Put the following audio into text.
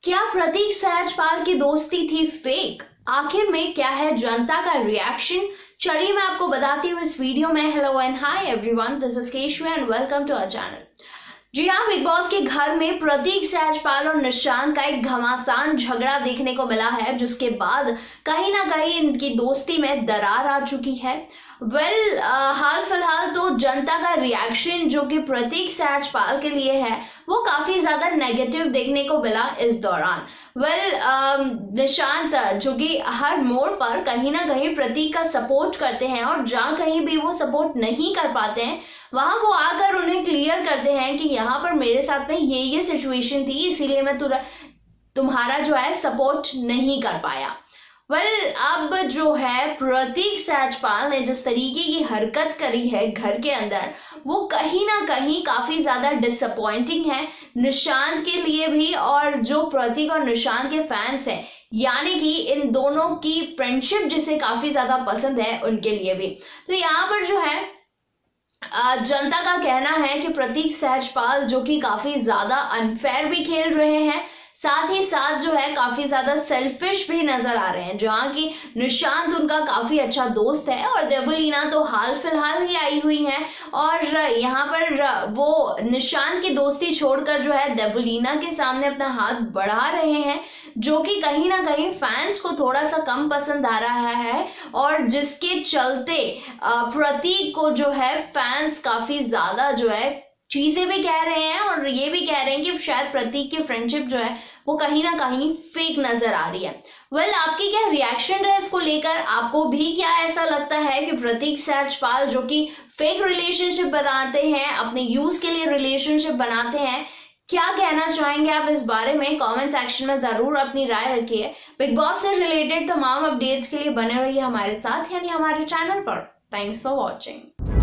क्या प्रतीक सहजपाल की दोस्ती थी फेक? आखिर में क्या है जनता का रिएक्शन? चलिए मैं आपको बताती हूँ इस वीडियो में। Hello and hi everyone, this is Keshavi and welcome to our channel. जी हाँ, बिग बॉस के घर में प्रतीक सहजपाल और निशांत का एक घमासान झगड़ा देखने को मिला है, जिसके बाद कहीं ना कहीं इनकी दोस्ती में दरार आ चुकी है। हाल फिलहाल तो जनता का रिएक्शन जो कि प्रतीक सहजपाल के लिए है वो काफी ज्यादा नेगेटिव देखने को मिला इस दौरान। निशांत जो कि हर मोड़ पर कहीं ना कहीं प्रतीक का सपोर्ट करते हैं और जहां कहीं भी वो सपोर्ट नहीं कर पाते हैं वहां वो आकर उन्हें क्लियर करते हैं कि यहाँ पर मेरे साथ में ये सिचुएशन थी, इसीलिए मैं तुम्हारा जो है सपोर्ट नहीं कर पाया। अब जो है प्रतीक सहजपाल ने जिस तरीके की हरकत करी है घर के अंदर, वो कहीं ना कहीं काफी ज्यादा डिसअपॉइंटिंग है निशांत के लिए भी, और जो प्रतीक और निशांत के फैंस हैं, यानी कि इन दोनों की फ्रेंडशिप जिसे काफी ज्यादा पसंद है उनके लिए भी। तो यहाँ पर जो है जनता का कहना है कि प्रतीक सहजपाल जो कि काफी ज्यादा अनफेयर भी खेल रहे हैं, साथ ही साथ जो है काफी ज्यादा सेल्फिश भी नजर आ रहे हैं। जहां की निशांत उनका काफी अच्छा दोस्त है और देवलीना तो हाल फिलहाल ही आई हुई है, और यहाँ पर वो निशांत की दोस्ती छोड़कर जो है देवलीना के सामने अपना हाथ बढ़ा रहे हैं, जो कि कहीं ना कहीं फैंस को थोड़ा सा कम पसंद आ रहा है, और जिसके चलते प्रतीक को जो है फैंस काफी ज्यादा जो है चीजें भी कह रहे हैं और ये भी कह रहे हैं कि शायद प्रतीक की फ्रेंडशिप जो है वो कहीं ना कहीं फेक नजर आ रही है। आपकी क्या रिएक्शन है इसको लेकर? आपको भी क्या ऐसा लगता है कि प्रतीक सहजपाल जो कि फेक रिलेशनशिप बनाते हैं, अपने यूज के लिए रिलेशनशिप बनाते हैं, क्या कहना चाहेंगे आप इस बारे में? कमेंट सेक्शन में जरूर अपनी राय रखिए। बिग बॉस से रिलेटेड तमाम अपडेट्स के लिए बने रहिए हमारे साथ, यानी हमारे चैनल पर। Thanks for watching.